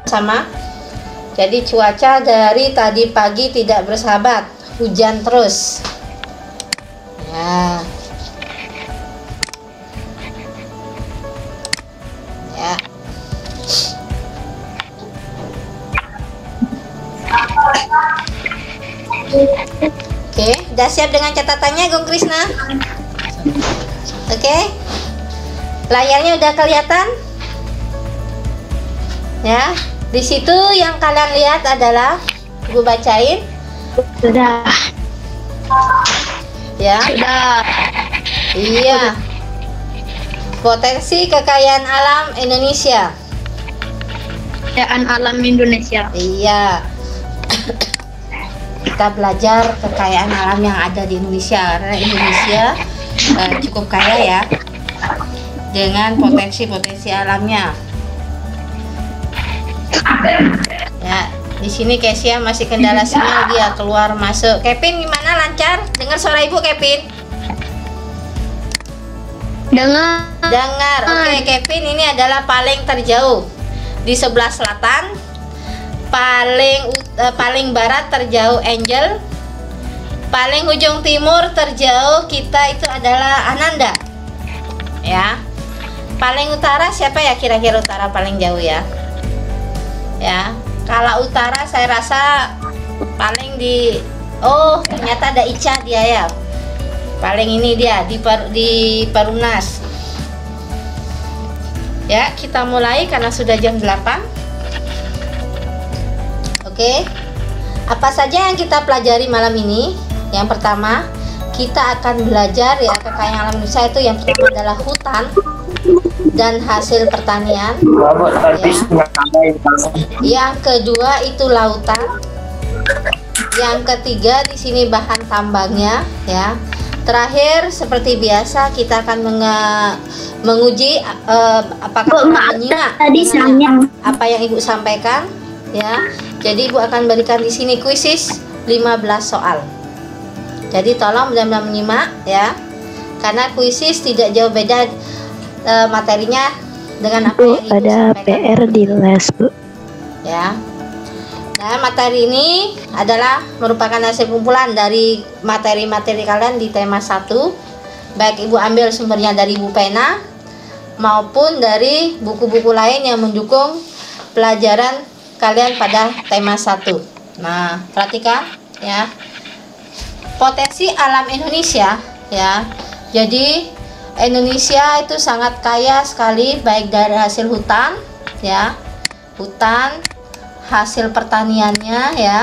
sama. Jadi cuaca dari tadi pagi tidak bersahabat, hujan terus. Ya. Ya. Oke, udah siap dengan catatannya, Gung Krisna? Oke. Layarnya udah kelihatan? Ya. Di situ yang kalian lihat adalah, Ibu bacain. Sudah. Ya. Sudah. Iya. Potensi kekayaan alam Indonesia. Kekayaan alam Indonesia. Iya. Kita belajar kekayaan alam yang ada di Indonesia, karena Indonesia cukup kaya ya dengan potensi-potensi alamnya. Ya, di sini Kesia masih kendala sinyal, dia keluar masuk. Kevin gimana, lancar? Dengar suara Ibu, Kevin? Dengar. Oke, Kevin, ini adalah paling terjauh di sebelah selatan. Paling barat terjauh Angel. Paling ujung timur terjauh kita itu adalah Ananda. Ya. Paling utara siapa ya, kira-kira utara paling jauh ya? Ya, kalau utara saya rasa paling di, oh ternyata ada Ica dia ya. Paling ini dia di Perumnas. Ya, kita mulai karena sudah jam 8. Oke. Apa saja yang kita pelajari malam ini? Yang pertama, kita akan belajar ya kekayaan alam Indonesia itu, yang pertama adalah hutan dan hasil pertanian. Ya. Yang kedua itu lautan. Yang ketiga di sini bahan tambangnya ya. Terakhir seperti biasa kita akan menguji apakah menyimak apa yang Ibu sampaikan ya. Jadi Ibu akan berikan di sini kuisis 15 soal. Jadi tolong benar-benar menyimak ya. Karena kuisis tidak jauh beda materinya dengan apa yang Ibu ada sampaikan. PR di les, Bu. Ya. Nah, materi ini adalah merupakan hasil kumpulan dari materi-materi kalian di tema 1. Baik Ibu ambil sumbernya dari buku pena maupun dari buku-buku lain yang mendukung pelajaran kalian pada tema 1. Nah, perhatikan ya. Potensi alam Indonesia ya. Jadi Indonesia itu sangat kaya sekali, baik dari hasil hutan ya, hutan, hasil pertaniannya ya,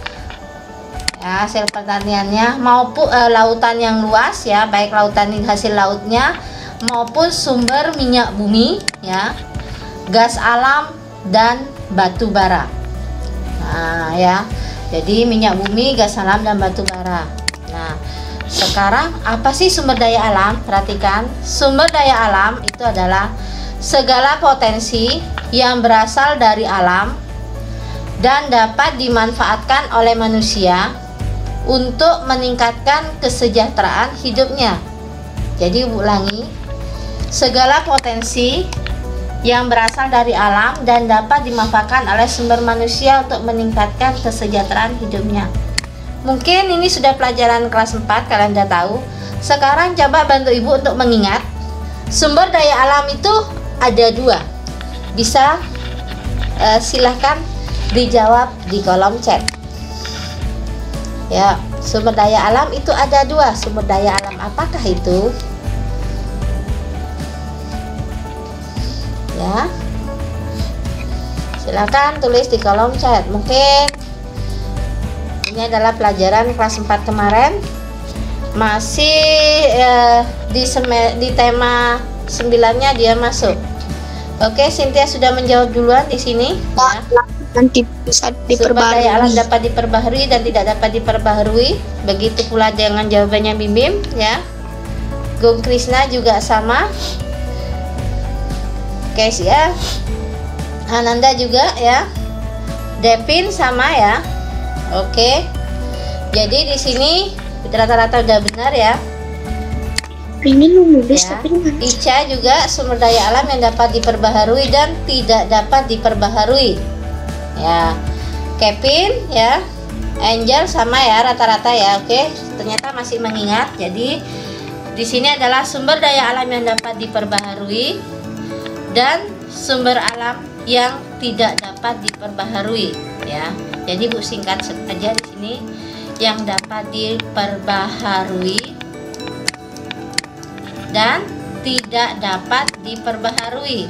hasil pertaniannya maupun lautan yang luas ya, baik lautan hasil lautnya maupun sumber minyak bumi ya, gas alam dan batu bara. Nah ya, jadi minyak bumi, gas alam dan batu bara. Nah, sekarang apa sih sumber daya alam? Perhatikan, sumber daya alam itu adalah segala potensi yang berasal dari alam dan dapat dimanfaatkan oleh manusia untuk meningkatkan kesejahteraan hidupnya. Jadi ulangi, segala potensi yang berasal dari alam dan dapat dimanfaatkan oleh sumber manusia untuk meningkatkan kesejahteraan hidupnya. Mungkin ini sudah pelajaran kelas 4, kalian sudah tahu. Sekarang coba bantu Ibu untuk mengingat sumber daya alam itu ada 2. Bisa silahkan dijawab di kolom chat. Ya, sumber daya alam itu ada 2. Sumber daya alam apakah itu? Ya, silakan tulis di kolom chat. Mungkin ini adalah pelajaran kelas 4 kemarin, masih di tema 9-nya dia masuk. Oke, Cynthia sudah menjawab duluan di sini ya. Nanti bisa Sumber daya alam diperbarui. dapat diperbaharui dan tidak dapat diperbaharui. Begitu pula dengan jawabannya Bim Bim ya. Gung Krisna juga sama. Kesia, Ananda juga ya. Devin sama ya. Oke. Jadi di sini rata-rata udah benar ya. Ini nulis Ya. tapi mana? Ica juga sumber daya alam yang dapat diperbaharui dan tidak dapat diperbaharui. ya. Kevin ya, Angel sama ya rata-rata ya. Oke, ternyata masih mengingat. Jadi di sini adalah sumber daya alam yang dapat diperbaharui dan sumber alam yang tidak dapat diperbaharui ya. Jadi Bu singkat saja di sini, yang dapat diperbaharui dan tidak dapat diperbaharui.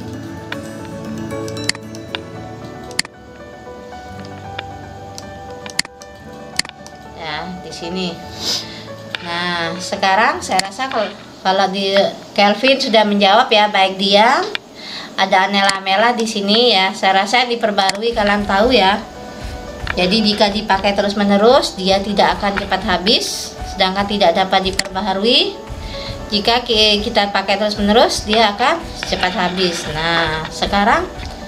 Ya, di sini. Nah, sekarang saya rasa kalau di Kelvin sudah menjawab ya, baik dia, ada Anela Mela di sini ya. Saya rasa diperbarui, kalian tahu ya. Jadi jika dipakai terus-menerus, dia tidak akan cepat habis, sedangkan tidak dapat diperbaharui. Jika kita pakai terus-menerus, dia akan cepat habis. Nah, sekarang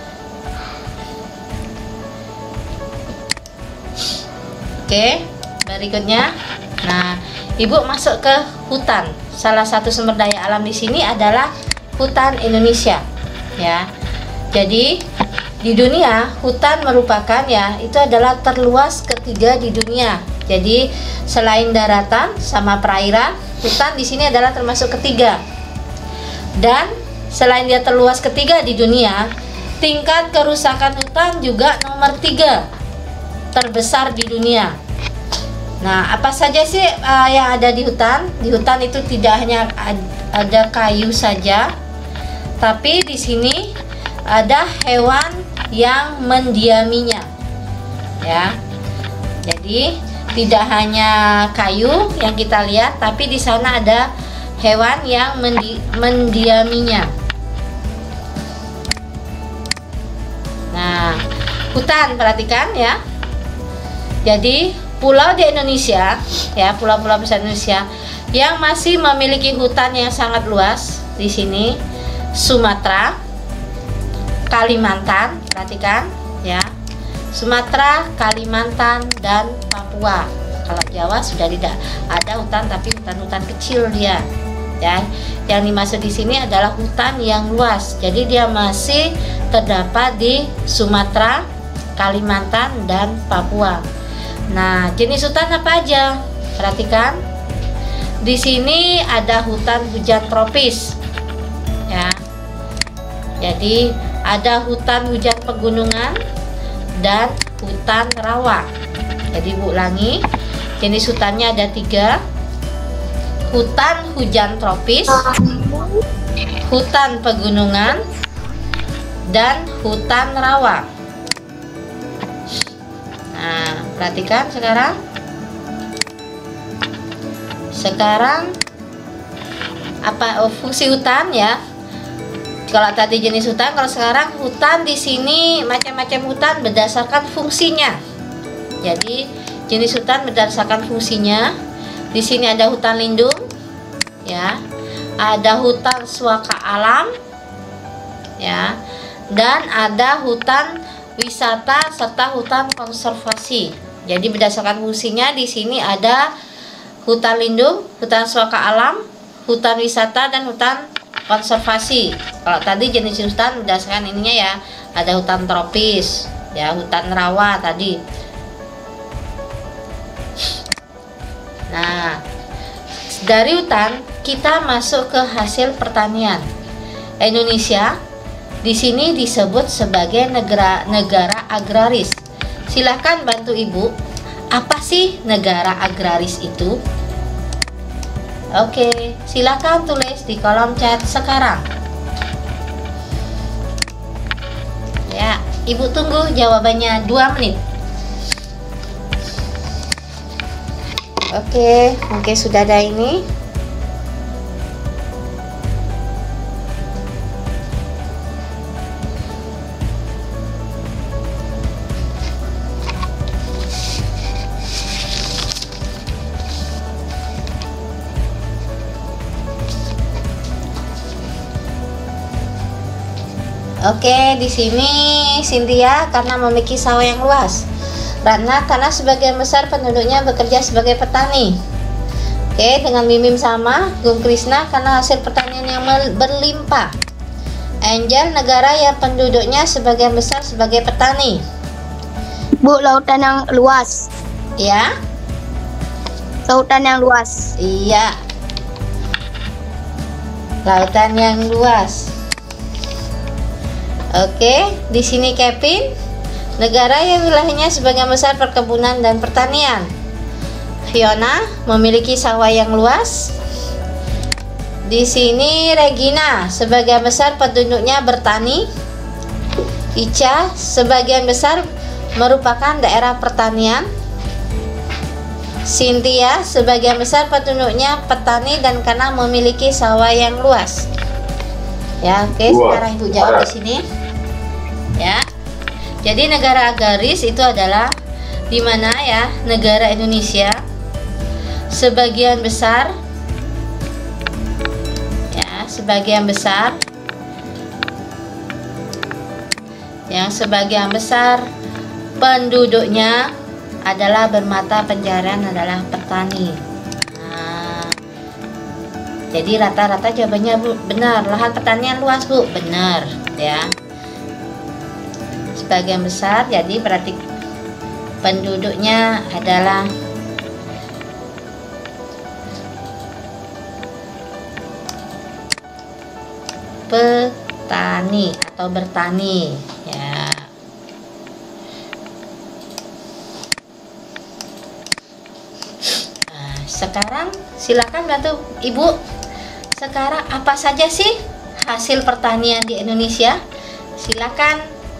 oke, berikutnya. Nah, Ibu masuk ke hutan. Salah satu sumber daya alam di sini adalah hutan Indonesia. Ya. Jadi di dunia hutan merupakan ya, itu adalah terluas ketiga di dunia. Jadi selain daratan sama perairan, hutan di sini adalah termasuk ketiga. Dan selain dia terluas ketiga di dunia, tingkat kerusakan hutan juga nomor 3 terbesar di dunia. Nah, apa saja sih yang ada di hutan? Di hutan itu tidak hanya ada kayu saja, tapi di sini ada hewan yang mendiaminya. Ya. Jadi tidak hanya kayu yang kita lihat, tapi di sana ada hewan yang mendiaminya. Nah, hutan perhatikan ya. Jadi pulau di Indonesia ya, pulau-pulau besar Indonesia yang masih memiliki hutan yang sangat luas di sini, Sumatera, Kalimantan, perhatikan ya. Sumatera, Kalimantan, dan Papua. Kalau Jawa sudah tidak ada hutan, tapi hutan-hutan kecil dia. Ya, yang dimaksud di sini adalah hutan yang luas. Jadi dia masih terdapat di Sumatera, Kalimantan, dan Papua. Nah, jenis hutan apa aja? Perhatikan. Di sini ada hutan hujan tropis. Ya. Jadi ada hutan hujan pegunungan dan hutan rawa. Jadi Bu ulangi, jenis hutannya ada 3: hutan hujan tropis, hutan pegunungan, dan hutan rawa. Nah, perhatikan sekarang. Apa fungsi hutan ya? Kalau tadi jenis hutan, kalau sekarang hutan di sini macam-macam hutan berdasarkan fungsinya. Jadi jenis hutan berdasarkan fungsinya. Di sini ada hutan lindung, ya, ada hutan suaka alam, ya, dan ada hutan wisata serta hutan konservasi. Jadi berdasarkan fungsinya di sini ada hutan lindung, hutan suaka alam, hutan wisata, dan hutan konservasi. Kalau tadi jenis hutan berdasarkan ininya ya, ada hutan tropis, ya, hutan rawa tadi. Nah, dari hutan kita masuk ke hasil pertanian. Indonesia di sini disebut sebagai negara agraris. Silahkan bantu Ibu, apa sih negara agraris itu? Oke, silakan tulis di kolom chat sekarang. Ya, Ibu tunggu jawabannya 2 menit. Oke, mungkin sudah ada ini. Oke, di sini Cynthia karena memiliki sawah yang luas. Ratna karena sebagian besar penduduknya bekerja sebagai petani. Oke, dengan Mimim sama. Gung Krisna karena hasil pertanian yang berlimpah. Angel negara yang penduduknya sebagian besar sebagai petani. Bu, lautan yang luas. Ya, Lautan yang luas. iya. Lautan yang luas. Oke, di sini Kevin, negara yang wilayahnya sebagian besar perkebunan dan pertanian. Fiona memiliki sawah yang luas. Di sini Regina, sebagian besar penduduknya bertani. Ica, sebagian besar merupakan daerah pertanian. Cynthia, sebagian besar penduduknya petani dan karena memiliki sawah yang luas. Ya, oke, sekarang Ibu jawab di sini. Ya. Jadi negara agraris itu adalah di mana ya negara Indonesia sebagian besar sebagian besar penduduknya adalah bermata pencaharian adalah petani. Nah, jadi rata-rata jawabannya Bu benar. Lahan pertanian luas Bu, benar ya. Sebagian besar, jadi berarti penduduknya adalah petani atau bertani ya. Nah, sekarang silakan bantu Ibu. Sekarang apa saja sih hasil pertanian di Indonesia? Silakan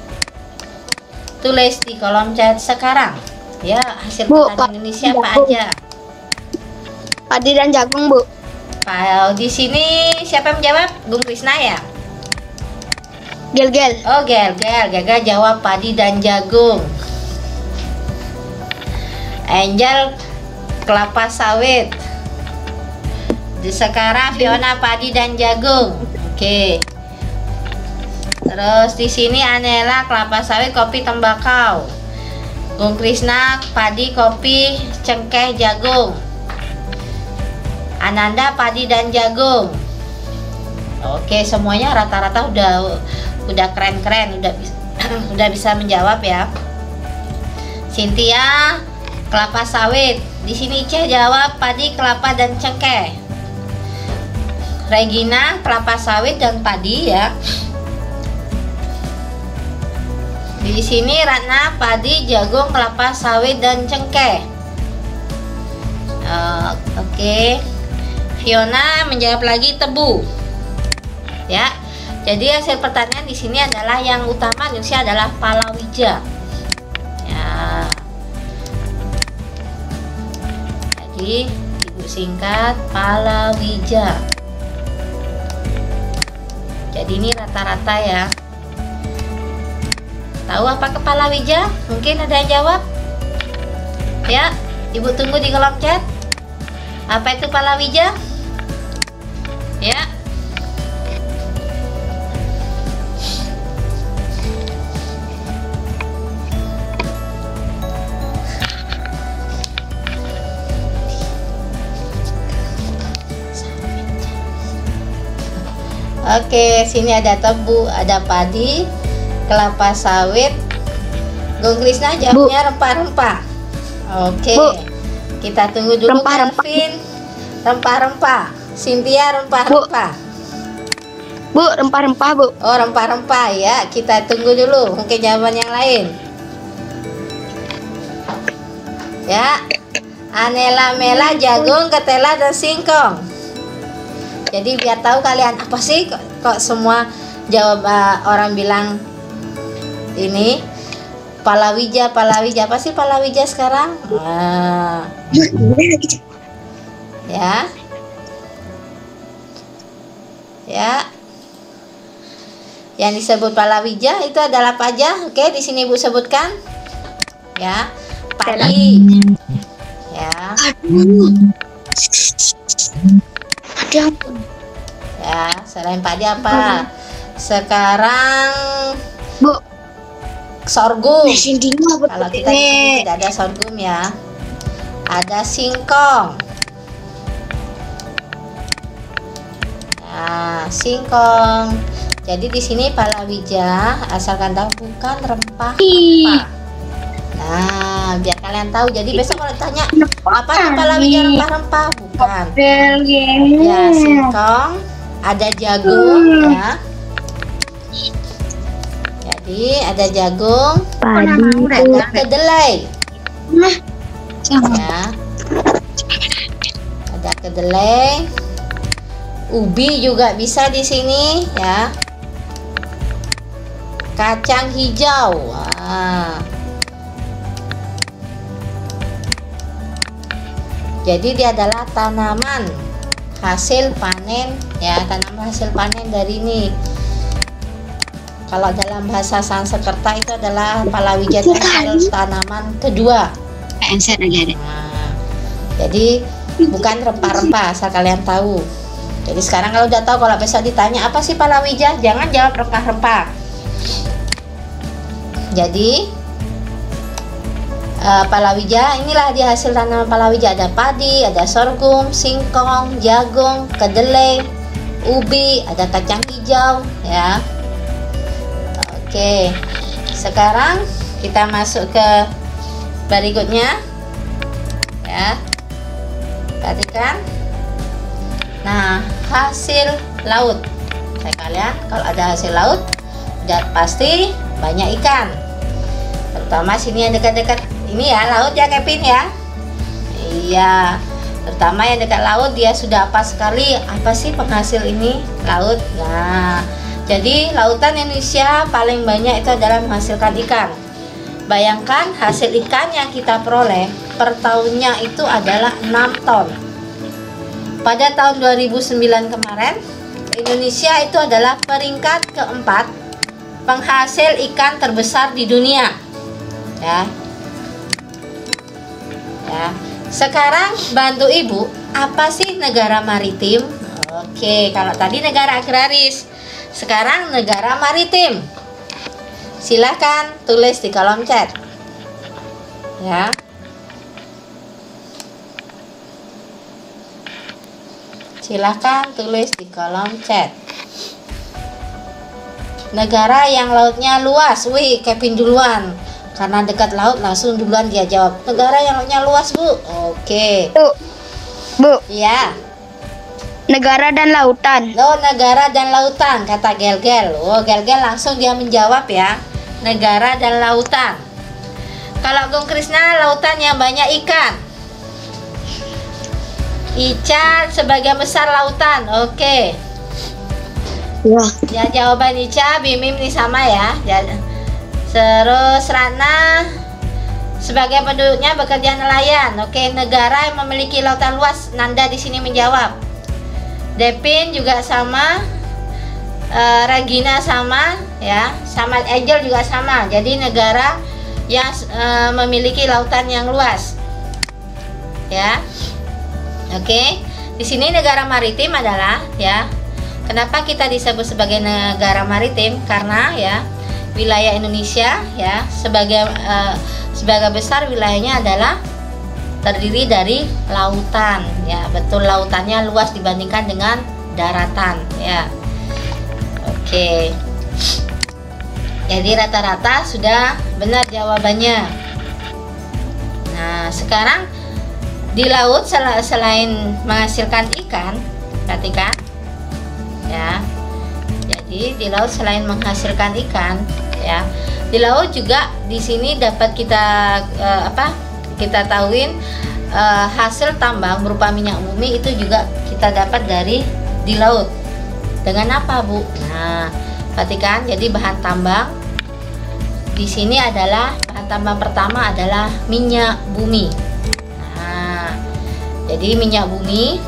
tulis di kolom chat sekarang. Ya, hasil Bu, pertanian Indonesia apa jagung. aja? Padi dan jagung, Bu. Di sini siapa yang menjawab? Gung Krisna ya? Gel-gel. Oh, Gaga jawab padi dan jagung. Angel kelapa sawit. Sekarang Fiona padi dan jagung. Oke. Terus di sini Anela kelapa sawit, kopi, tembakau. Gung Krisna padi, kopi, cengkeh, jagung. Ananda padi dan jagung. Oke, semuanya rata-rata udah keren-keren, udah bisa menjawab ya. Cynthia kelapa sawit. Di sini Ica jawab padi, kelapa dan cengkeh. Regina kelapa sawit dan padi ya. Di sini Ratna padi, jagung, kelapa sawit dan cengkeh. Oke. Fiona menjawab lagi tebu. Ya. Jadi hasil pertanian di sini adalah yang utama Indonesia adalah palawija. Ya. Jadi Ibu singkat palawija. Jadi ini rata-rata ya. Tahu apa ke palawija? Mungkin ada yang jawab? Ya, Ibu tunggu di kolom chat. Apa itu palawija? Ya. Oke, sini ada tebu, ada padi, kelapa sawit. Gung Krisna jawabnya rempah-rempah. Oke. Bu. Kita tunggu dulu Rempah-rempah. Kelvin. Rempah-rempah. Cynthia rempah-rempah. Bu, rempah-rempah, Bu. Oh, rempah-rempah ya. Kita tunggu dulu mungkin jawaban yang lain. Ya. Anela, mela, jagung, ketela dan singkong. Jadi biar tahu kalian apa sih kok semua jawab orang bilang ini palawija apa sih palawija sekarang? Ya. Ya. Yang disebut palawija itu adalah apa aja? Oke, di sini Ibu sebutkan. Ya. Padi. Ya. Ada apa? Ya, selain padi apa? Sekarang Bu, sorghum. singkingnya apa? Kalau kita di sini tidak ada sorghum ya. Ada singkong. Nah, singkong. Jadi di sini palawija asalkan tahu bukan rempah-rempah. Nah, biar kalian tahu. Jadi besok kalau ditanya apa itu palawija rempah-rempah, bukan. Ya, singkong, ada jagung ya. Jadi ada jagung, ada kedelai. Ya. Ada kedelai. Ubi juga bisa di sini ya. Kacang hijau. Wah. Jadi dia adalah tanaman hasil panen ya, tanaman hasil panen dari ini. Kalau dalam bahasa Sanskerta itu adalah palawija, tanaman kedua. Nah, jadi bukan rempah-rempah, asal kalian tahu. Jadi sekarang kalau udah tahu, kalau besok ditanya apa sih palawija, jangan jawab rempah-rempah. Jadi palawija, inilah dia hasil tanaman palawija. Ada padi, ada sorghum, singkong, jagung, kedelai, ubi, ada kacang hijau ya. Oke, sekarang kita masuk ke berikutnya ya. Perhatikan. Nah, hasil laut. Kalian kalau ada hasil laut, udah pasti banyak ikan. Terutama sini yang dekat-dekat ini ya, laut ya Kevin ya. Iya, terutama yang dekat laut, dia sudah apa sekali. Apa sih penghasil ini? Laut. Nah, jadi lautan Indonesia paling banyak itu adalah menghasilkan ikan. Bayangkan hasil ikan yang kita peroleh per tahunnya itu adalah 6 ton. Pada tahun 2009 kemarin, Indonesia itu adalah peringkat keempat penghasil ikan terbesar di dunia. Ya. Ya. Sekarang bantu Ibu, apa sih negara maritim? Oke, kalau tadi negara agraris, sekarang negara maritim. Silahkan tulis di kolom chat. Ya. Silahkan tulis di kolom chat. Negara yang lautnya luas. Wih, Kevin duluan. Karena dekat laut langsung duluan dia jawab. Negara yang lautnya luas, Bu. Oke. Bu. Ya. Negara dan lautan. Oh, negara dan lautan, kata Gel-Gel. Oh, Gel-Gel langsung dia menjawab ya. Negara dan lautan. Kalau Gung Krisna, lautan yang banyak ikan. Ica sebagian besar lautan. Oke. Ya, jawaban Ica, Bimim ini sama ya. Terus Rana, sebagai penduduknya bekerja nelayan. Oke, negara yang memiliki lautan luas, Nanda di sini menjawab. Depin juga sama, Regina sama, ya, sama Angel juga sama. Jadi negara yang memiliki lautan yang luas, ya. Oke, di sini negara maritim adalah ya. Kenapa kita disebut sebagai negara maritim? Karena ya wilayah Indonesia ya sebagai besar wilayahnya adalah terdiri dari lautan ya. Betul, lautannya luas dibandingkan dengan daratan ya. Oke. Jadi rata-rata sudah benar jawabannya. Nah, sekarang di laut selain menghasilkan ikan, perhatikan ya. Jadi di laut selain menghasilkan ikan ya, di laut juga di sini dapat kita kita tahuin hasil tambang berupa minyak bumi itu juga kita dapat dari di laut. Dengan apa, Bu? Nah, perhatikan, jadi bahan tambang di sini adalah bahan tambang pertama adalah minyak bumi. Nah, jadi minyak bumi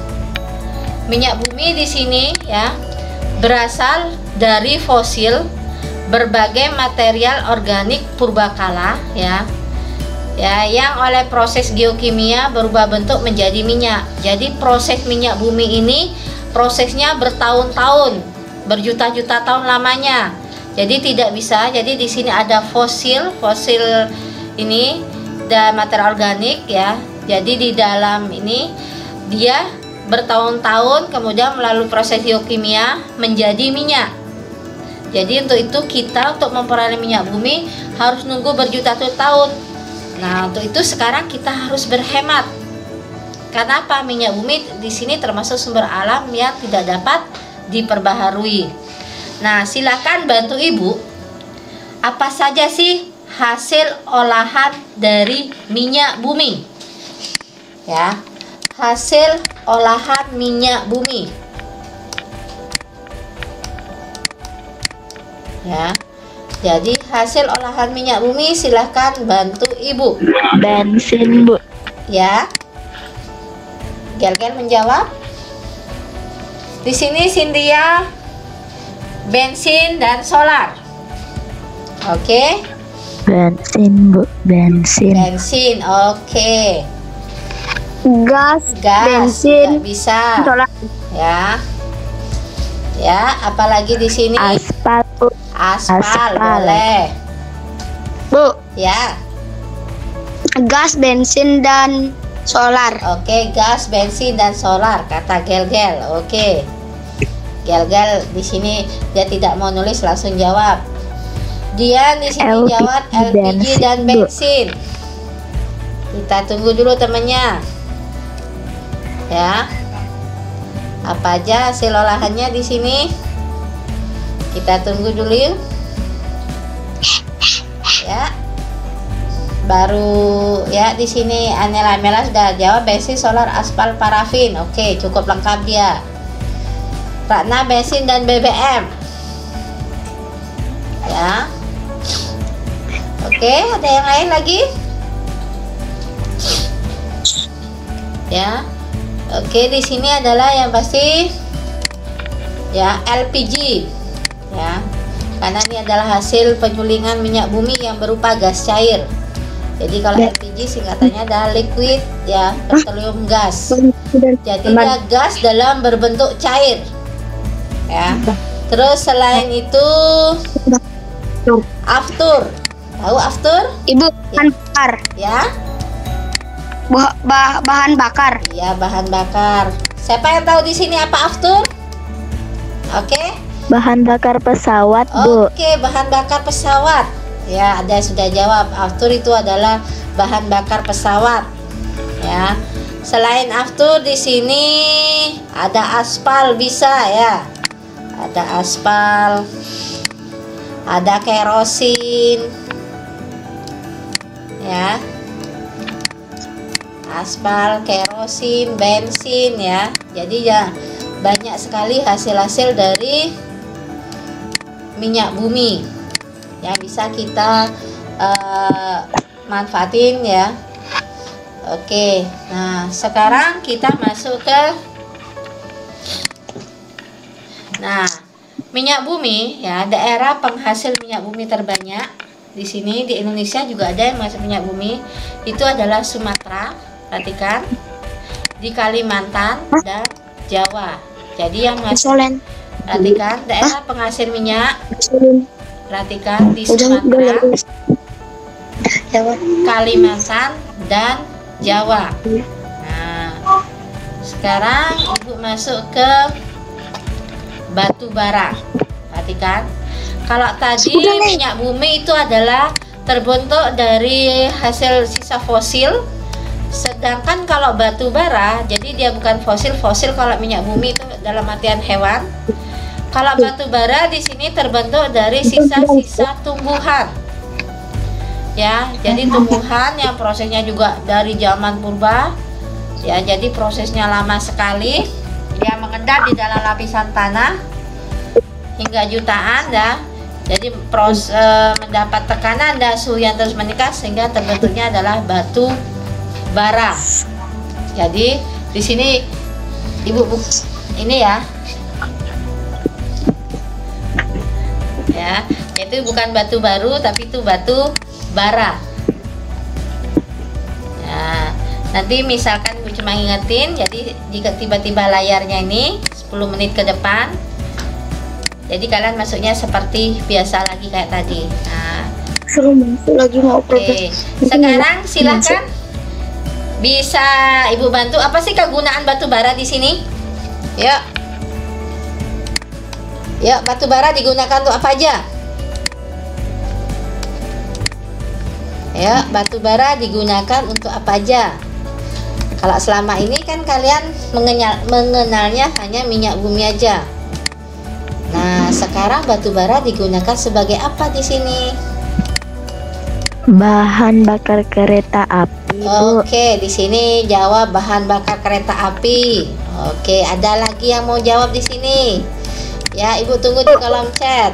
di sini ya berasal dari fosil berbagai material organik purbakala ya yang oleh proses geokimia berubah bentuk menjadi minyak. Jadi proses minyak bumi ini prosesnya bertahun-tahun, berjuta-juta tahun lamanya. Jadi tidak bisa. Jadi di sini ada fosil ini dan material organik ya. Jadi di dalam ini dia bertahun-tahun kemudian melalui proses geokimia menjadi minyak. Jadi untuk itu kita untuk memperoleh minyak bumi harus nunggu berjuta-juta tahun. Nah, untuk itu sekarang kita harus berhemat. Karena apa? Minyak bumi di sini termasuk sumber alam yang tidak dapat diperbaharui. Nah, silakan bantu Ibu. Apa saja sih hasil olahan dari minyak bumi? Ya, hasil olahan minyak bumi. Ya. Jadi hasil olahan minyak bumi silahkan bantu Ibu. Bensin, Bu. Ya. Gel-gel menjawab. Di sini Cynthia bensin dan solar. Oke. Bensin, Bu. Bensin. Bensin. Oke. Gas, Gas bensin, juga bisa. solar, Ya. Ya, apalagi di sini aspal, Bu. aspal, aspal. boleh. Bu, Ya. gas, bensin, dan solar. Oke, gas, bensin dan solar kata Gel-gel. Oke. Gel-gel di sini dia tidak mau nulis, langsung jawab. Dia di sini LPG, jawab LPG dan bensin, Bu. bensin. Kita tunggu dulu temannya. Ya. Apa aja hasil olahannya di sini? Kita tunggu dulu yuk. Ya. Baru ya di sini Anela Mela sudah jawab bensin, solar, aspal, parafin. Oke, cukup lengkap dia. Ratna bensin dan BBM. Ya. Oke, ada yang lain lagi? Ya. Oke, di sini adalah yang pasti ya LPG. Ya. Karena ini adalah hasil penyulingan minyak bumi yang berupa gas cair. Jadi kalau LPG singkatannya adalah liquid ya, petroleum gas. Jadi dia gas dalam berbentuk cair. Ya. Terus selain itu aftur. Tahu aftur? Ibu, bahan bakar. Ya. Bahan bakar. Iya, bahan bakar. Siapa yang tahu di sini apa aftur? Oke. Bahan bakar pesawat, Bu. Oke, bahan bakar pesawat. Ya, ada yang sudah jawab. Aftur itu adalah bahan bakar pesawat. Ya. Selain aftur di sini ada aspal bisa ya. Ada aspal. Ada kerosin. Ya. Aspal, kerosin, bensin ya. Jadi ya banyak sekali hasil-hasil dari minyak bumi yang bisa kita manfaatin ya. Oke, nah sekarang kita masuk ke minyak bumi ya. Daerah penghasil minyak bumi terbanyak di sini di Indonesia juga ada yang masuk minyak bumi, itu adalah Sumatera. Perhatikan, di Kalimantan dan Jawa. Jadi yang perhatikan daerah penghasil minyak. Perhatikan di Sumatera, Kalimantan dan Jawa. Nah, sekarang Ibu masuk ke batu bara. Perhatikan, kalau tadi minyak bumi itu adalah terbentuk dari hasil sisa fosil. Sedangkan kalau batu bara, jadi dia bukan fosil. Fosil kalau minyak bumi itu dalam artian hewan. Kalau batu bara di sini terbentuk dari sisa-sisa tumbuhan. Ya, jadi tumbuhan yang prosesnya juga dari zaman purba. Ya, jadi prosesnya lama sekali. Dia mengendap di dalam lapisan tanah hingga jutaan ya. Jadi mendapat tekanan dan suhu yang terus meningkat sehingga terbentuknya adalah batu bara. Jadi di sini Ibu ini ya. Ya, itu bukan batu baru tapi itu batu bara. Ya, nanti misalkan Ibu cuma ingetin, jadi jika tiba-tiba layarnya ini 10 menit ke depan, jadi kalian masuknya seperti biasa lagi kayak tadi. Nah, Suruh masuk lagi mau oke. Sekarang silakan bisa Ibu bantu, apa sih kegunaan batu bara di sini? Yuk. Yuk, batu bara digunakan untuk apa aja? Ya, batu bara digunakan untuk apa aja? Kalau selama ini kan kalian mengenalnya hanya minyak bumi aja. Nah, sekarang batu bara digunakan sebagai apa di sini? Bahan bakar kereta api, Bu. Oke, di sini jawab bahan bakar kereta api. Oke, ada lagi yang mau jawab di sini? Ya, Ibu tunggu di kolom chat.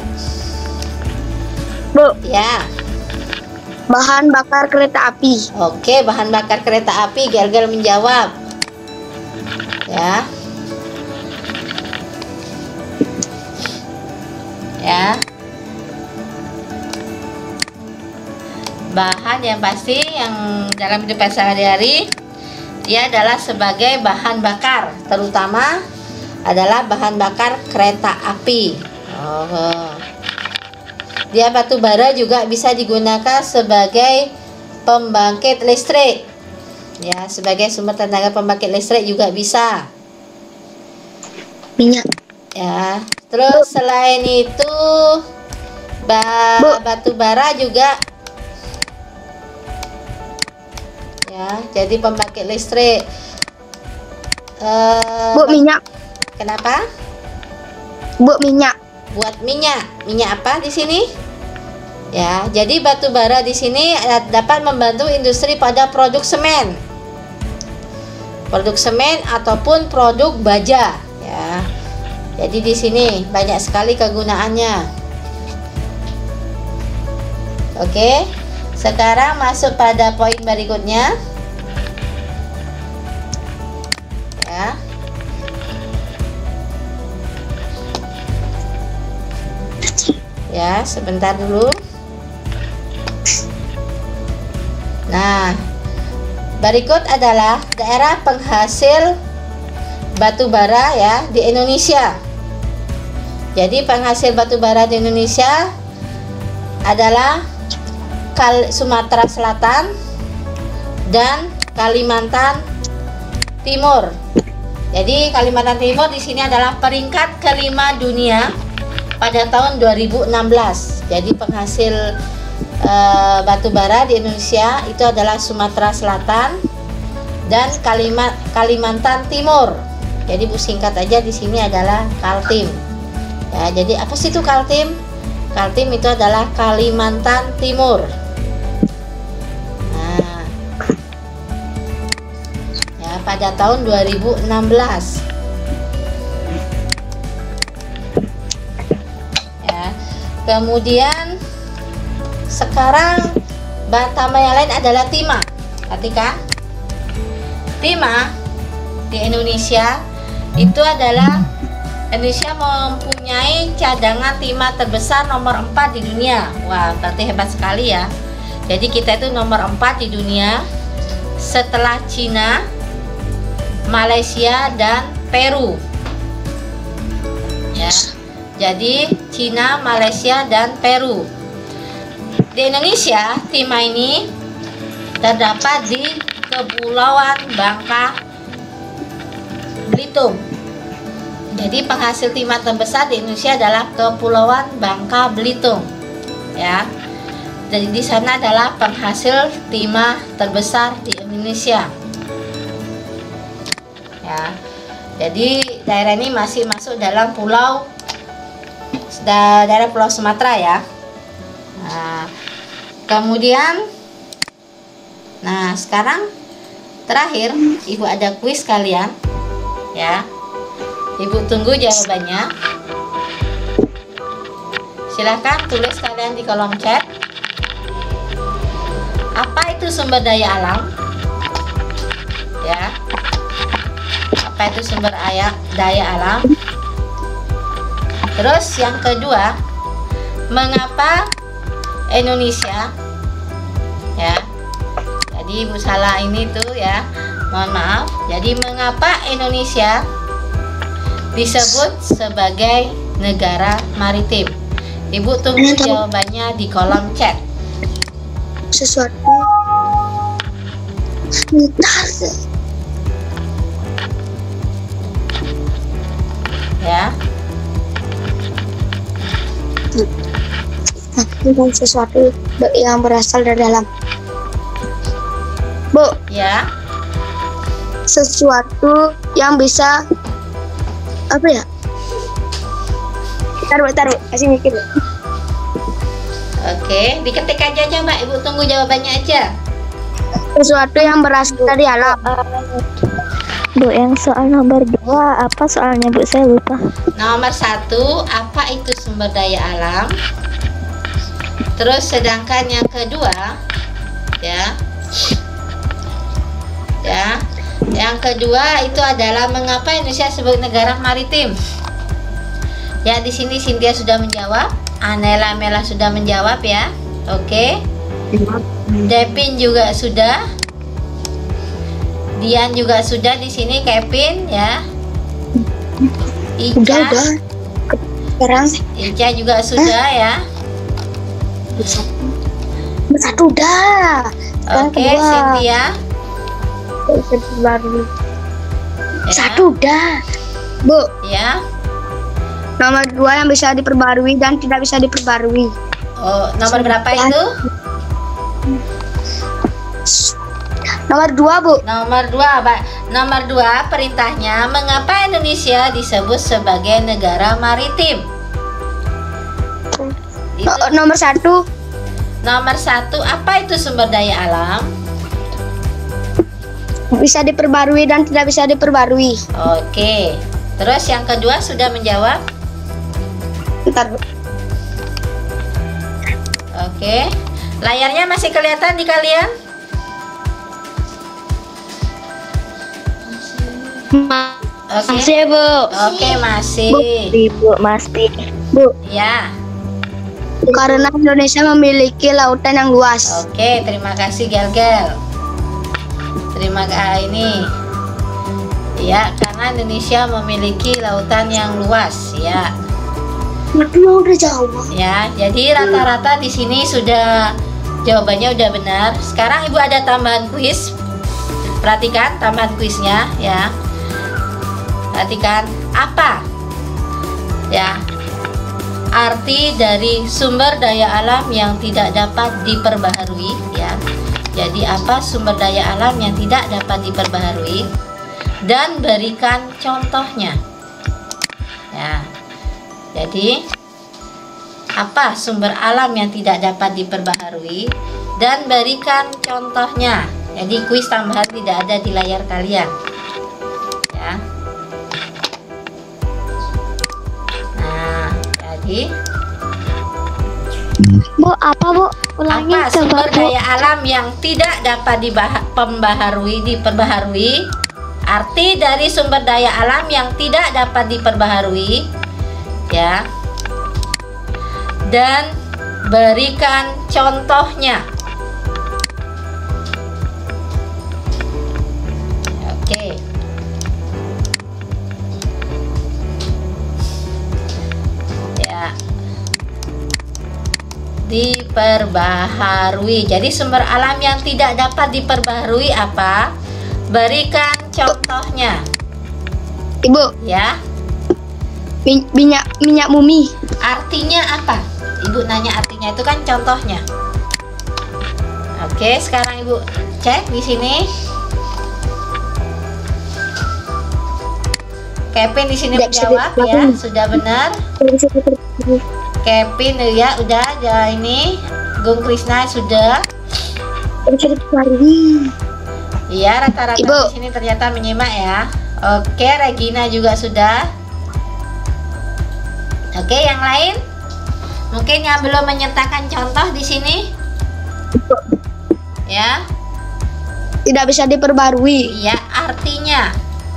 Bu, Ya. bahan bakar kereta api. Oke, bahan bakar kereta api, Gel-Gel menjawab. Ya. Ya. Bahan yang pasti yang dalam hidup sehari-hari dia adalah sebagai bahan bakar, terutama adalah bahan bakar kereta api. Dia batu bara juga bisa digunakan sebagai pembangkit listrik. Ya, sebagai sumber tenaga pembangkit listrik juga bisa. Minyak. Ya, terus selain itu batu bara juga ya, jadi pembangkit listrik. Bu, minyak. Kenapa? Bu, minyak. Buat minyak. Minyak apa di sini? Ya, jadi batu bara di sini dapat membantu industri pada produk semen. Produk semen ataupun produk baja, ya. Jadi di sini banyak sekali kegunaannya. Oke. Sekarang masuk pada poin berikutnya. Ya. Ya, sebentar dulu. Nah, berikut adalah daerah penghasil batu bara ya di Indonesia. Jadi penghasil batu bara di Indonesia adalah Sumatera Selatan dan Kalimantan Timur. Jadi Kalimantan Timur di sini adalah peringkat kelima dunia pada tahun 2016. Jadi penghasil batu bara di Indonesia itu adalah Sumatera Selatan dan Kalimantan Timur. Jadi Bu singkat aja di sini adalah Kaltim. Ya, jadi apa sih itu Kaltim? Kaltim itu adalah Kalimantan Timur. Nah, ya pada tahun 2016. Ya, kemudian sekarang nama yang lain adalah timah. Perhatikan, timah di Indonesia itu adalah Indonesia mempunyai cadangan timah terbesar nomor 4 di dunia. Wah, berarti hebat sekali ya. Jadi kita itu nomor 4 di dunia setelah Cina, Malaysia dan Peru. Ya. Jadi Cina, Malaysia dan Peru. Di Indonesia, timah ini terdapat di Kepulauan Bangka Belitung. Jadi penghasil timah terbesar di Indonesia adalah Kepulauan Bangka Belitung. Ya. Jadi di sana adalah penghasil timah terbesar di Indonesia. Ya. Jadi daerah ini masih masuk dalam daerah Pulau Sumatera ya. Nah, kemudian sekarang terakhir Ibu ada kuis kalian ya. Ibu tunggu jawabannya. Silahkan tulis kalian di kolom chat. Apa itu sumber daya alam? Ya. Apa itu sumber daya alam? Terus yang kedua, mengapa Indonesia ya? Jadi Ibu salah ini tuh ya. Mohon maaf. Jadi mengapa Indonesia disebut sebagai negara maritim? Ibu tunggu jawabannya di kolom chat. Sesuatu. Bentar. Ya. Bukan sesuatu yang berasal dari dalam. Bu, Ya. sesuatu yang bisa apa ya? Taruh, kasih mikir. Oke, diketik aja coba. Ibu tunggu jawabannya aja. Sesuatu yang berasal dari alam. Bu, yang soal nomor 2 apa soalnya Bu? Saya lupa. Nomor 1, apa itu sumber daya alam? Terus sedangkan yang kedua, ya, yang kedua itu adalah mengapa Indonesia sebagai negara maritim? Ya, di sini Cynthia sudah menjawab, Anela Mela sudah menjawab ya. Oke. Devin juga sudah. Dian juga sudah di sini, Kevin ya. Udah. Sekarang Ica juga sudah ya. satu udah. Sekarang Oke, kedua. Cynthia. Baru. Ya. Satu udah. Bu, Ya. nomor 2 yang bisa diperbarui dan tidak bisa diperbarui. Oh, nomor berapa itu? Nomor 2, Bu. Nomor 2, Pak. Nomor 2 perintahnya, mengapa Indonesia disebut sebagai negara maritim? Itu. Nomor 1, Nomor 1, apa itu sumber daya alam? bisa diperbarui dan tidak bisa diperbarui. Oke. Terus yang kedua sudah menjawab? Bentar, Bu. Oke. Layarnya masih kelihatan di kalian? Oke. Masih, Bu. Oke, masih. Ibu masih. Bu, Ya. karena Indonesia memiliki lautan yang luas. Oke, terima kasih Gel-Gel. Terima kasih ini. Ya, karena Indonesia memiliki lautan yang luas ya. Aduh, udah jauh. Ya, jadi rata-rata di sini sudah jawabannya udah benar. Sekarang Ibu ada tambahan kuis. Perhatikan tambahan kuisnya ya. Perhatikan apa? Ya. Arti dari sumber daya alam yang tidak dapat diperbaharui ya. Jadi apa sumber daya alam yang tidak dapat diperbaharui dan berikan contohnya. Ya. Jadi apa sumber alam yang tidak dapat diperbaharui dan berikan contohnya. Jadi kuis tambahan tidak ada di layar kalian. Ya. Nah, jadi Bu, apa Bu? Ulangi apa coba sumber Bu. daya alam yang tidak dapat diperbaharui? Arti dari sumber daya alam yang tidak dapat diperbaharui ya. Dan berikan contohnya. Oke. Ya. Diperbaharui. Jadi sumber alam yang tidak dapat diperbaharui apa? Berikan contohnya. Ibu, Ya. minyak bumi. Artinya apa? Ibu nanya artinya, itu kan contohnya. Oke, sekarang Ibu cek di sini. Kevin di sini Tidak bisa menjawab ya, diperbaharui. sudah benar. Kevin ya udah ya ini. Gung Krisna sudah. Bisa diperbarui. Iya, rata-rata Ibu. di sini ternyata menyimak ya. Oke, Regina juga sudah. Oke, yang lain? Mungkin yang belum menyertakan contoh di sini? Ya. Tidak bisa diperbarui. Iya, artinya.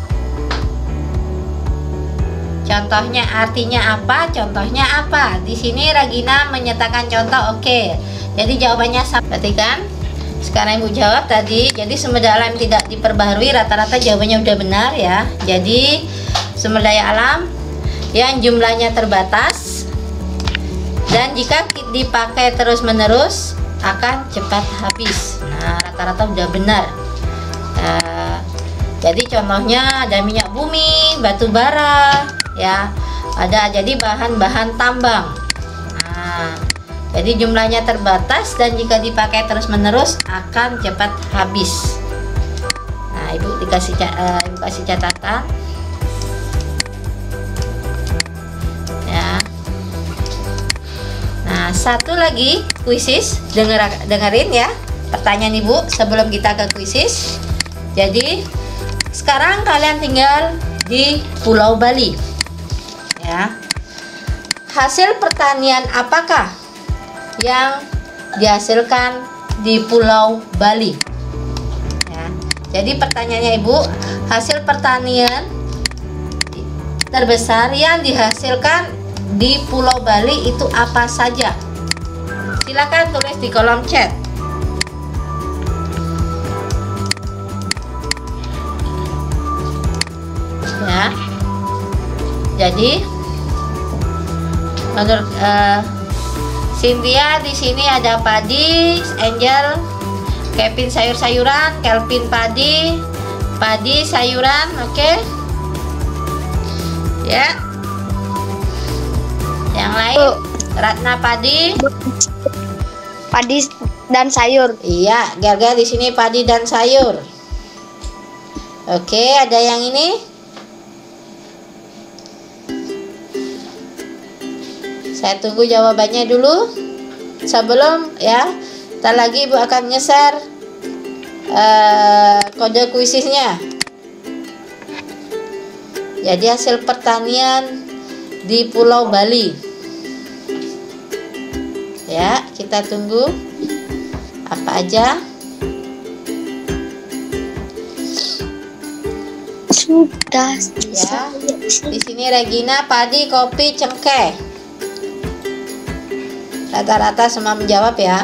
Contohnya artinya apa? Contohnya apa? Di sini Regina menyatakan contoh. Oke. Jadi jawabannya sama. Perhatikan. Sekarang Ibu jawab tadi. Jadi sumber daya alam tidak diperbaharui, rata-rata jawabannya udah benar ya. Jadi sumber daya alam yang jumlahnya terbatas dan jika dipakai terus-menerus akan cepat habis. Nah, rata-rata udah benar. Jadi contohnya ada minyak bumi, batu bara, ya, ada jadi bahan-bahan tambang. Nah, jadi jumlahnya terbatas dan jika dipakai terus-menerus akan cepat habis. Nah, ibu kasih catatan ya. Nah, satu lagi kuisis, dengerin ya pertanyaan ibu sebelum kita ke kuisis. Jadi sekarang kalian tinggal di Pulau Bali ya. Hasil pertanian apakah yang dihasilkan di Pulau Bali ya. Jadi pertanyaannya ibu, hasil pertanian terbesar yang dihasilkan di Pulau Bali itu apa saja? Silakan tulis di kolom chat ya. Jadi menurut Cynthia di sini ada padi, Angel, Kevin sayur-sayuran, Kelvin padi sayuran, oke? Ya. Yang lain, Ratna padi dan sayur. Iya, Garga di sini padi dan sayur. Oke, ada yang ini? Saya tunggu jawabannya dulu sebelum ya. Ntar lagi ibu akan nge-share kode kuisisnya. Jadi hasil pertanian di Pulau Bali. Ya, kita tunggu apa aja. Sudah Ya. Di sini Regina padi, kopi, cengkeh. Rata-rata semua menjawab ya.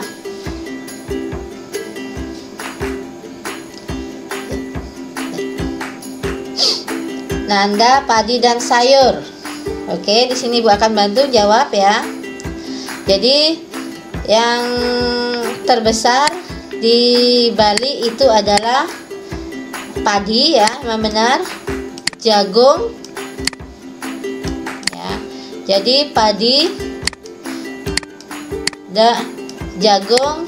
Nanda padi dan sayur. Oke, di sini ibu akan bantu jawab ya. Jadi yang terbesar di Bali itu adalah padi ya, memang benar. Jagung ya. Jadi padi, jagung,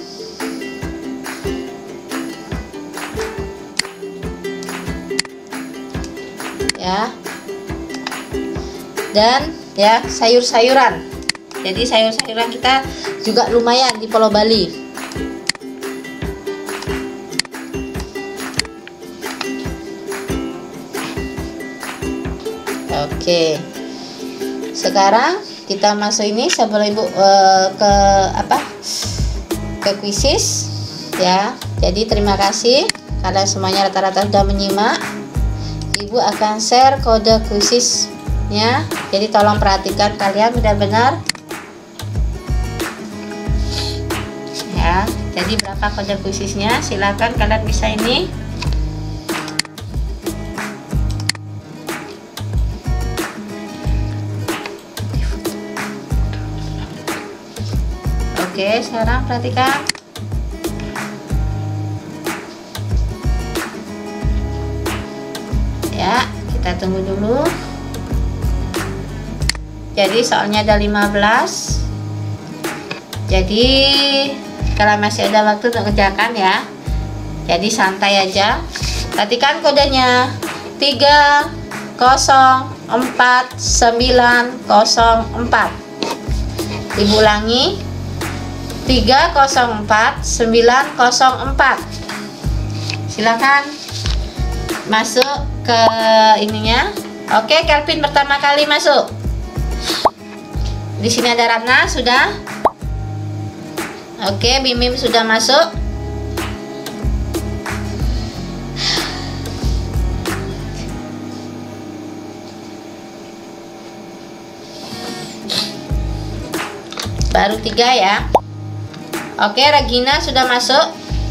ya, dan ya sayur-sayuran. Jadi sayur-sayuran kita juga lumayan di Pulau Bali. Oke, sekarang kita masuk ini sebelum ibu ke kuisis ya. Jadi terima kasih karena semuanya rata-rata sudah menyimak. Ibu akan share kode kuisisnya. Jadi tolong perhatikan kalian benar-benar ya. Jadi berapa kode kuisisnya? Silakan kalian bisa ini. Oke, sekarang perhatikan. Ya, kita tunggu dulu. Jadi soalnya ada 15. Jadi kalau masih ada waktu untuk kerjakan ya. Jadi santai aja. Perhatikan kodenya 304904. Ibu ulangi 304904. Silakan masuk ke ininya. Oke, Kelvin pertama kali masuk. Di sini ada Ratna sudah. Oke, Bimim sudah masuk. Baru 3 ya. Oke, Regina sudah masuk.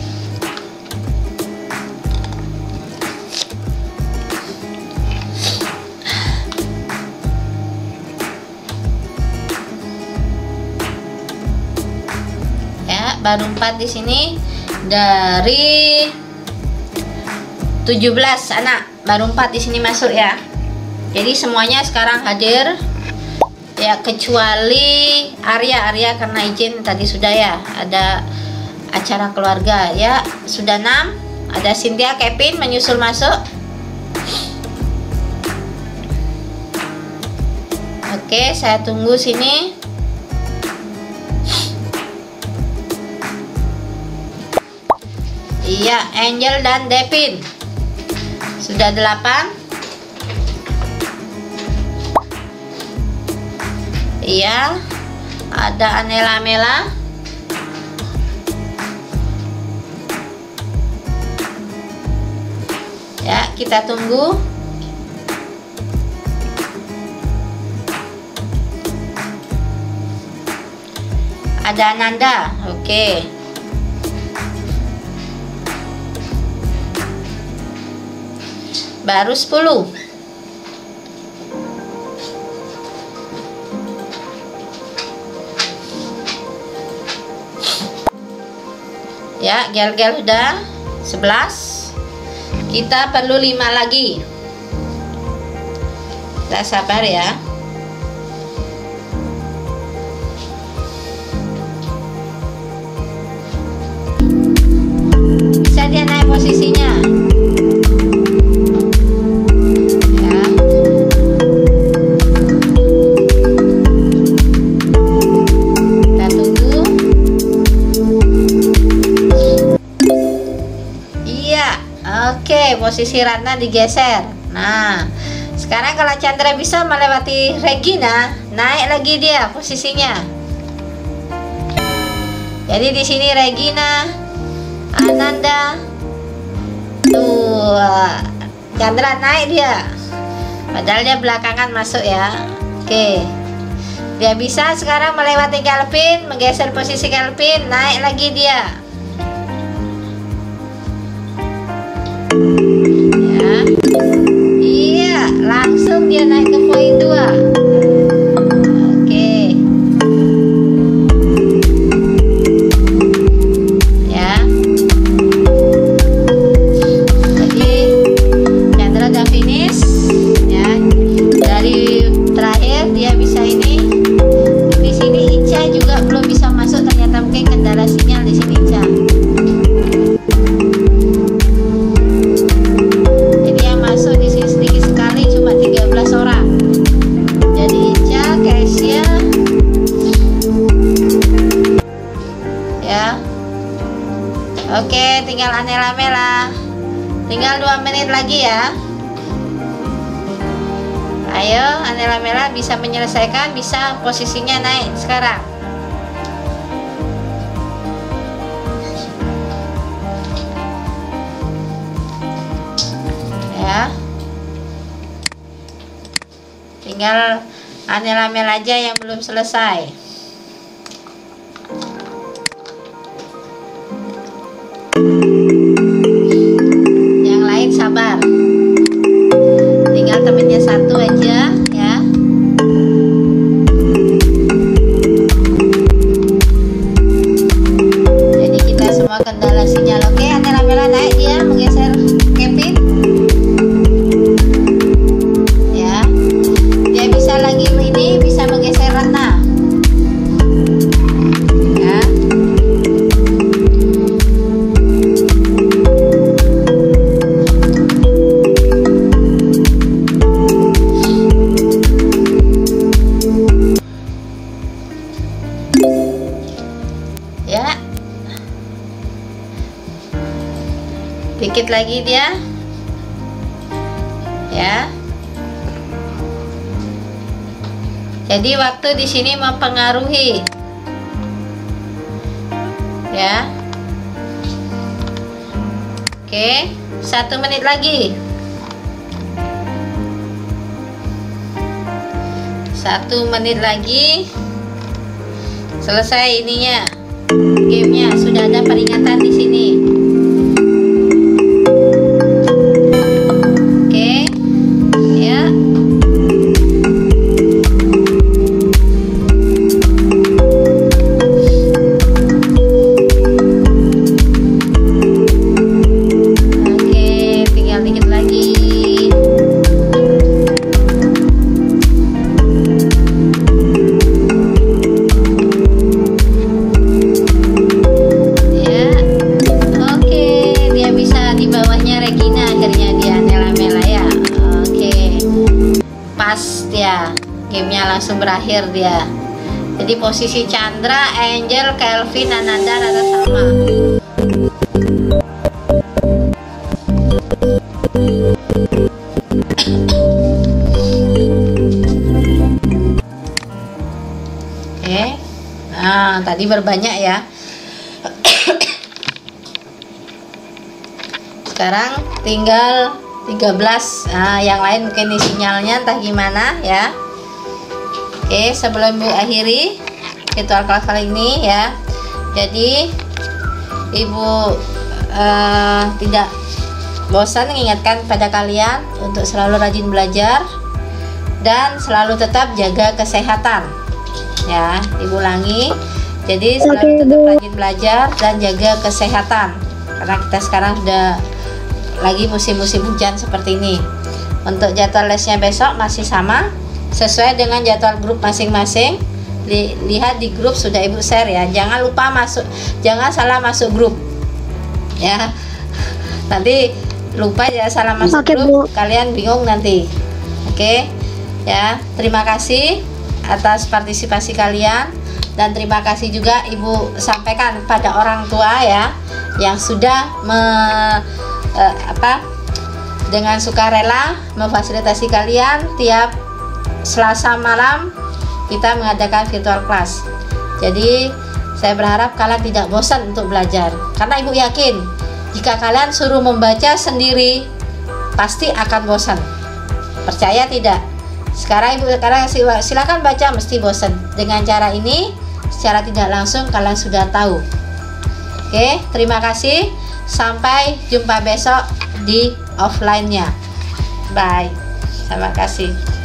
Ya, baru 4 di sini dari 17 anak. Baru 4 di sini masuk ya. Jadi semuanya sekarang hadir. Ya, kecuali Arya karena izin tadi sudah ya, ada acara keluarga ya. Sudah 6, Ada Cynthia, Kevin menyusul masuk. Oke, saya tunggu sini. Iya, Angel dan Devin. Sudah 8. Iya, ada Anela Mela. Ya, kita tunggu. Ada Ananda. Oke. Baru 10. Ya, gel-gel udah 11. Kita perlu 5 lagi. Kita sabar ya. Bisa dia naik posisinya. Ya. Kita tunggu. Iya, oke, posisi Ratna digeser. Nah, sekarang kalau Chandra bisa melewati Regina, naik lagi dia posisinya. Jadi di sini Regina, Ananda, tuh, Chandra naik dia. Padahal dia belakangan masuk ya. Oke, dia bisa sekarang melewati Kelvin, menggeser posisi Kelvin, naik lagi dia. Ya, iya, langsung dia naik ke poin 2. Oke. Ya. Jadi Chandra udah finish ya. Dari terakhir dia bisa ini. Di sini Ica juga belum bisa masuk, ternyata mungkin kendala sinyal di sini Ica. Oke, tinggal Anela Mela. Tinggal 2 menit lagi ya. Ayo, Anela Mela bisa menyelesaikan, bisa posisinya naik sekarang. Ya. Tinggal Anela Mela aja yang belum selesai. Yang lain sabar, tinggal temennya 1 aja ya. Jadi kita semua kendala sinyal. Oke, Anela Mela naik dia menggeser Kevin ya. Dia bisa lagi ini, bisa menggeser Ratna ya. Dikit lagi dia ya. Jadi waktu di sini mempengaruhi ya. Oke, 1 menit lagi. 1 menit lagi selesai ininya, gamenya. Sudah ada peringatan di sini. berakhir dia. Jadi posisi Chandra, Angel, Kelvin, Ananda, Rara sama. Oke. Nah, tadi berbanyak ya. Sekarang tinggal 13. Nah, yang lain mungkin ini sinyalnya entah gimana ya. Oke, sebelum Ibu akhiri virtual class kali ini ya. Jadi Ibu tidak bosan mengingatkan pada kalian untuk selalu rajin belajar dan selalu tetap jaga kesehatan. Ya, Ibu ulangi. Jadi selalu tetap rajin belajar dan jaga kesehatan. Karena kita sekarang sudah lagi musim-musim hujan seperti ini. Untuk jadwal lesnya besok masih sama sesuai dengan jadwal grup masing-masing. Lihat di grup sudah Ibu share ya. Jangan lupa masuk, jangan salah masuk grup ya. Nanti lupa ya salah masuk grup, kalian bingung nanti. Oke ya, terima kasih atas partisipasi kalian dan terima kasih juga Ibu sampaikan pada orang tua ya yang sudah dengan sukarela memfasilitasi kalian. Tiap Selasa malam kita mengadakan virtual class. Jadi saya berharap kalian tidak bosan untuk belajar, karena Ibu yakin jika kalian suruh membaca sendiri pasti akan bosan. Percaya tidak? Sekarang Ibu silakan baca, mesti bosan. Dengan cara ini secara tidak langsung kalian sudah tahu. Oke, terima kasih. Sampai jumpa besok di offline-nya. Bye. Terima kasih.